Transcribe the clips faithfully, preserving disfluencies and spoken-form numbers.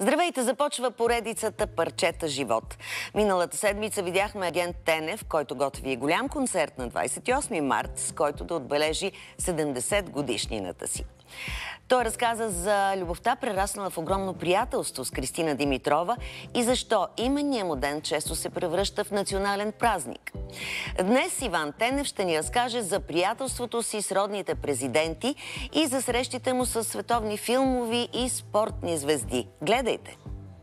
Здравейте! Започва поредицата Парчета живот. Миналата седмица видяхме агент Тенев, който готви голям концерт на двадесет и осми март, с който да отбележи седемдесет годишнината си. Той разказа за любовта, прераснала в огромно приятелство с Кристина Димитрова и защо именният му ден често се превръща в национален празник. Днес Иван Тенев ще ни разкаже за приятелството си с родните президенти и за срещите му с световни филмови и спортни звезди. Гледайте!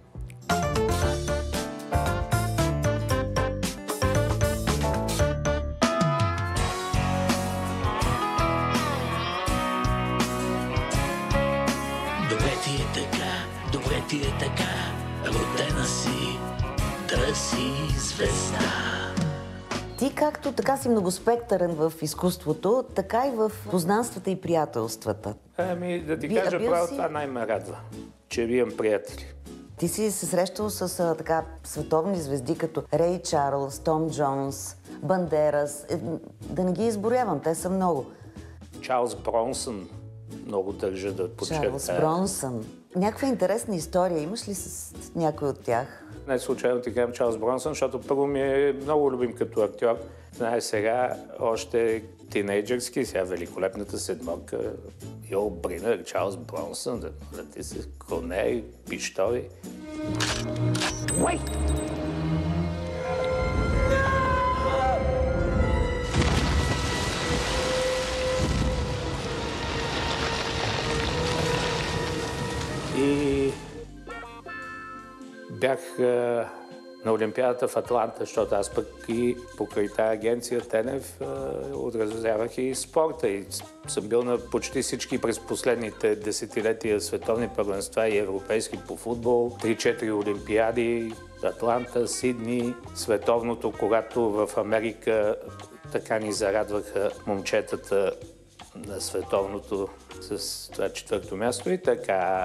Добре ти е така, родена си да си звезда. Ти както така си многоспектърен в изкуството, така и в познанствата и приятелствата. Ами да ти Би, кажа право, си... това най-ме радва, че имам приятели. Ти си се срещал с а, така световни звезди, като Рей Чарлз, Том Джонс, Бандерас. Е, да не ги изборявам, те са много. Чарлз Бронсън. Много държа да подчертая. Чарлз Бронсън. Някаква интересна история имаш ли с някой от тях? Не случайно ти казвам Чарлз Бронсън, защото първо ми е много любим като актьор. Знаеш, сега още тинейджърски, сега великолепната седморка. Йол Бринер, Чарлз Бронсън, да, да ти се коне, пищови. Уей! И бях а, на Олимпиадата в Атланта, защото аз пък и покрай тази агенция Тенев а, отразявах и спорта. И съм бил на почти всички през последните десетилетия световни първенства и европейски по футбол. Три-четири олимпиади, Атланта, Сидни, световното, когато в Америка така ни зарадваха момчетата на световното с това четвърто място и така.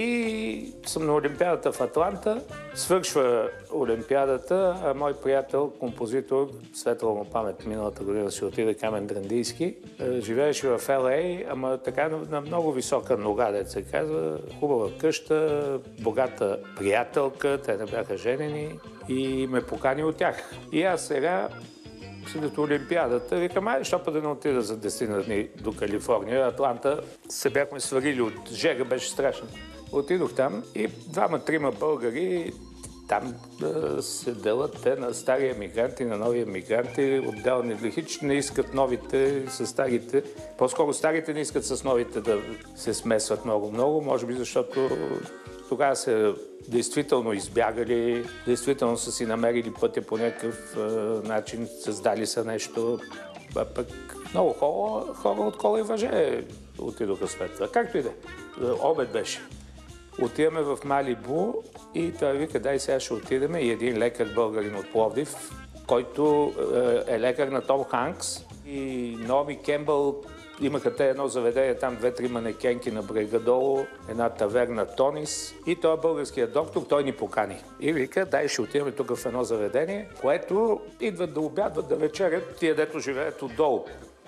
И съм на Олимпиадата в Атланта. Свършва Олимпиадата, а мой приятел, композитор, светла му памет, миналата година си отиде, Камен Драндийски, живееше в Ел Ей, ама така на много висока нога, дето се казва, хубава къща, богата приятелка, те не бяха женени и ме покани от тях. И аз сега след Олимпиадата, викам, ай, защо па да не отида за десет дни до Калифорния. Атланта се бяхме сварили от жега, беше страшно. Отидох там и двама-трима българи там да се делят те на стари емигранти, на нови емигранти, отделни хич не искат новите с старите. По-скоро старите не искат с новите да се смесват много-много, може би защото тогава се действително избягали, действително са си намерили пътя по някакъв е, начин, създали са нещо. А пък много хора, хора от кола и въже отидоха след това. Както и да е. Обед беше. Отиваме в Малибу и той вика, дай сега ще отидеме и един лекар българин от Пловдив, който е лекар на Том Ханкс и Наоми Кембъл. Имаха те едно заведение, там две-три манекенки на брега долу, една таверна Тонис и той е българският доктор, той ни покани. И вика, дай ще отидем тук в едно заведение, което идват да обядват, да вечерят тия, дето живеят отдолу.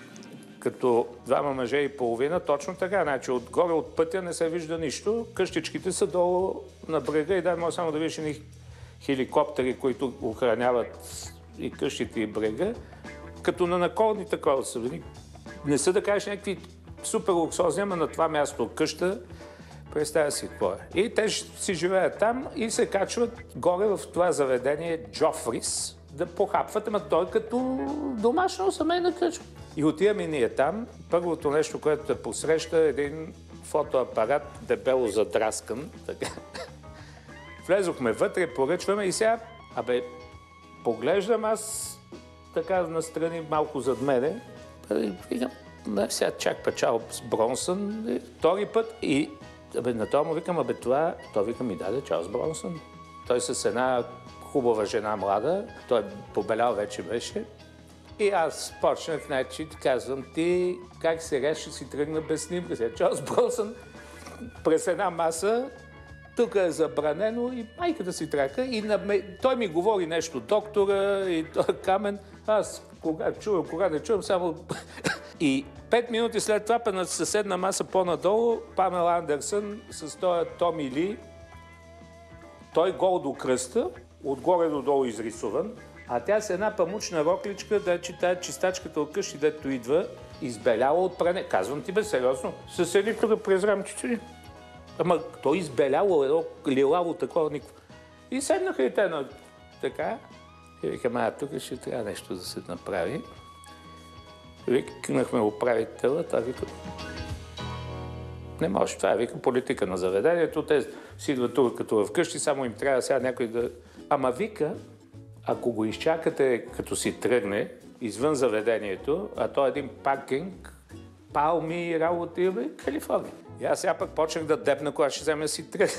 Като двама мъже и половина, точно така. Значи отгоре от пътя не се вижда нищо, къщичките са долу на брега и дай може само да видиш едни хеликоптери, които охраняват и къщите и брега, като на наколни такова са. Не са да кажеш някакви супер луксозни, ама на това място къща, представя си какво е. И те си живеят там и се качват горе в това заведение Джофрис да похапват, ама той като домашно семейна къща. И отиваме ние там. Първото нещо, което те посреща е един фотоапарат, дебело задраскан. Така. Влезохме вътре, поръчваме и сега, абе, поглеждам аз така настрани малко зад мене. Викам, не, сега чак печал с Бронсън, втори път и абе, на това му викам, абе това, той вика ми даде Чарлз Бронсън. Той с една хубава жена млада, той побелял вече беше. И аз почнах, значи, казвам, ти как сега ще си тръгна без снимка? Сега Чарлз Бронсън през една маса, тук е забранено и майката си трака. И на... той ми говори нещо, доктора и той Камен. Аз кога чувам, кога не чувам, само... И пет минути след това на съседна маса по-надолу Памела Андерсън с този Томи Ли Той гол до кръста, отгоре до долу изрисуван, а тя с една памучна рокличка, да че тая чистачката от къщи, дето идва, избеляла от пране. Казвам ти бе, сериозно. С едни тук през рамчици. Ама той избеляло едно лилаво такова никво. И седнаха и те на така. И викам, а тук ще трябва нещо да се направи. Викнахме управителя, това вика... Не може, това е вика политика на заведението. Те си идват тук като вкъщи, само им трябва сега някой да... Ама вика, ако го изчакате като си тръгне извън заведението, а то е един паркинг, палми и работи, бе, Калифорния. И аз сега пък почнах да депна, когато ще взема си тръгне.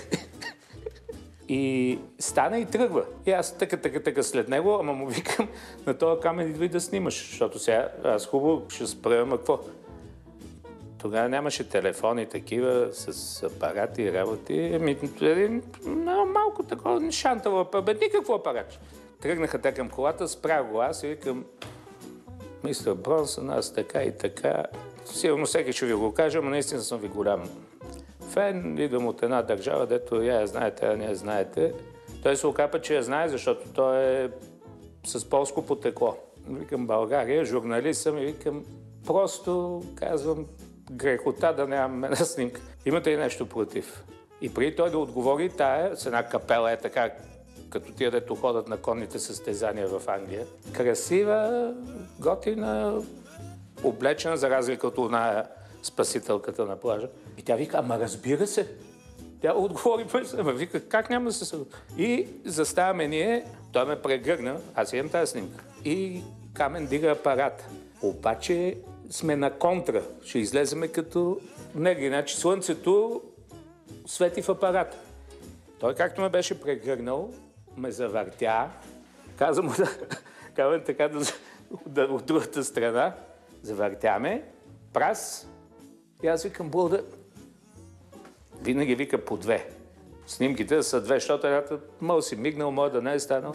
И стана и тръгва. И аз тъка, тъка, тъка след него, ама му викам, на този камен идва и да снимаш, защото сега аз хубаво ще спра, ама какво? Тогава нямаше телефони такива с апарати и работи. Еми, един малко такова шантало апарат, никакво апарат. Тръгнаха те към колата, спрях го аз и викам, мистер Бронсън, аз така и така. Сигурно всеки ще ви го кажа, но наистина съм ви голям фен. Идвам от една държава, дето я знаете, а не я знаете. Той се окапа, че я знае, защото той е с полско потекло. Викам България, журналист съм и викам, просто казвам грехота да нямам една снимка. Имате ли нещо против? И преди той да отговори, тая с една капела е така, като тия, дето ходят на конните състезания в Англия. Красива, готина, облечена, за разлика от оная спасителката на плажа. И тя вика, ама разбира се. Тя отговори, ама вика, как няма да се съда? И заставаме ние, той ме прегърна, аз имам тази снимка. И Камен дига апарата. Обаче сме на контра. Ще излеземе като негри. Значи слънцето свети в апарата. Той, както ме беше прегърнал, ме завъртя. Каза му да, Камен така да, да от другата страна. Завъртяме. Прас. И аз викам, Булда, винаги вика по две. Снимките са две, защото едната мъл си мигнал, може да не е станал.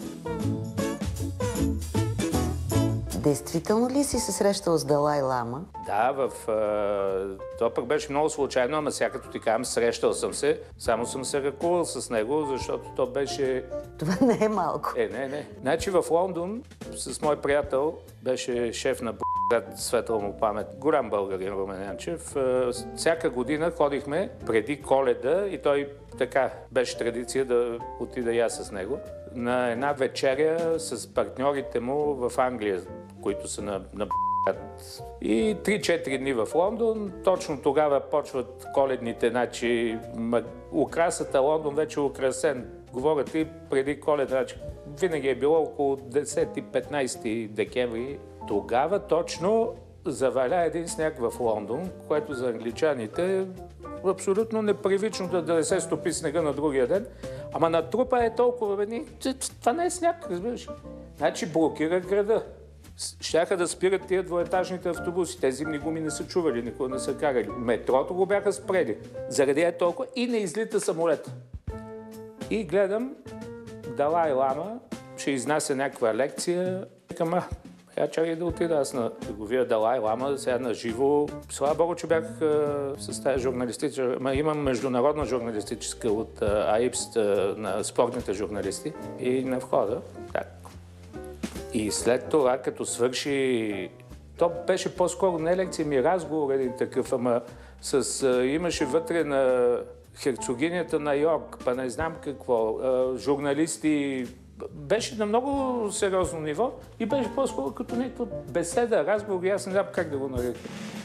Действително ли си се срещал с Далай Лама? Да, в... Uh, това пък беше много случайно, ама сега като ти казвам, срещал съм се, само съм се ръкувал с него, защото то беше... Това не е малко. Е, не, не. Значи в Лондон с мой приятел беше шеф на град, светла му памет, голям българин Румен Янчев. Всяка година ходихме преди Коледа и той така беше традиция да отида и аз с него на една вечеря с партньорите му в Англия, които са на, на и три-четири дни в Лондон. Точно тогава почват коледните, значи украсата Лондон вече е украсен. Говорят и преди Коледа, значи винаги е било около десети-петнайсети декември. Тогава точно заваля един сняг в Лондон, което за англичаните е абсолютно непривично да, да не се стопи снега на другия ден. Ама на трупа е толкова, бе, това не е сняг, разбираш. Значи блокира града. Щяха да спират тия двоетажните автобуси. Тези зимни гуми не са чували, никога не са карали. Метрото го бяха спрели. Заради е толкова и не излита самолет. И гледам, Далай Лама ще изнася някаква лекция. Викам, а, я чакай да отида аз на търговия Далай Лама, сега на живо. Слава Богу, че бях а, с тази журналистична. Ма, имам международна журналистическа от а, АИПС на спортните журналисти. И на входа, так. И след това, като свърши... То беше по-скоро не лекция, ми разговор един такъв, ама с, а, имаше вътре на херцогинята на Йорк, па не знам какво, а, журналисти. Беше на много сериозно ниво и беше по-скоро като някаква беседа, разговор и аз не знам как да го нарека.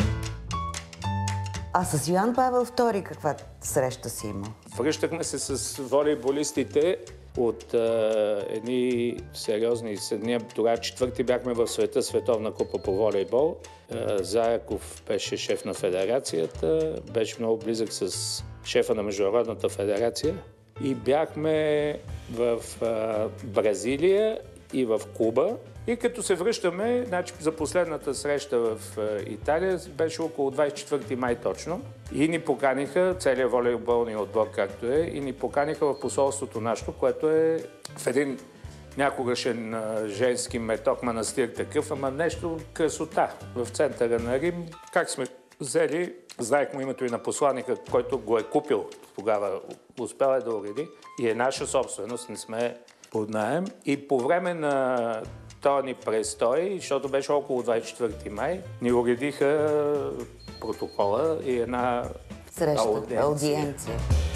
А с Йоан Павел втори каква среща си имал? Връщахме се с волейболистите от а, едни сериозни седния. Тогава четвърти бяхме в света, Световна купа по волейбол. А, Заяков беше шеф на федерацията, беше много близък с шефа на Международната федерация. И бяхме в а, Бразилия и в Куба. И като се връщаме, значи за последната среща в а, Италия, беше около двайсет и четвърти май точно. И ни поканиха, целият волейболния отбор както е, и ни поканиха в посолството нашето, което е в един някогашен а, женски меток манастир такъв, ама нещо красота в центъра на Рим. Как сме взели, знаехме името и на посланника, който го е купил тогава, успел е да уреди и е наша собственост, не сме под наем. И по време на този ни престой, защото беше около двадесет и четвърти май, ни уредиха протокола и една среща, аудиенция. аудиенция.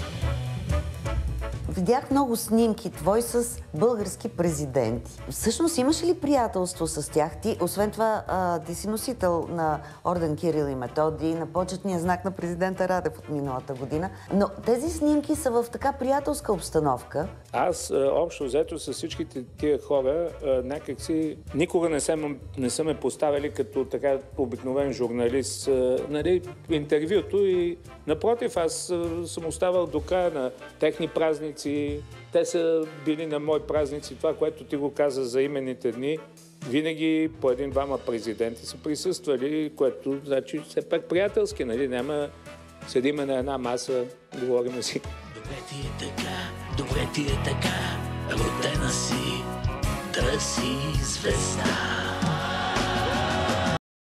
Видях много снимки твой с български президенти. Всъщност имаш ли приятелство с тях? Ти, освен това, а, ти си носител на орден Кирил и Методий, на почетния знак на президента Радев от миналата година. Но тези снимки са в така приятелска обстановка. Аз а, общо взето с всичките тия хора а, някакси никога не, съм, не са ме поставили като така обикновен журналист. А, нали, интервюто и напротив, аз а, съм оставал до края на техни празници. Те са били на мои празници. Това, което ти го каза за именните дни, винаги по един-двама президенти са присъствали, което значи все пак приятелски, нали? Няма седиме на една маса, говорим си. Добре ти е така, добре ти е така, родена си да си звезда.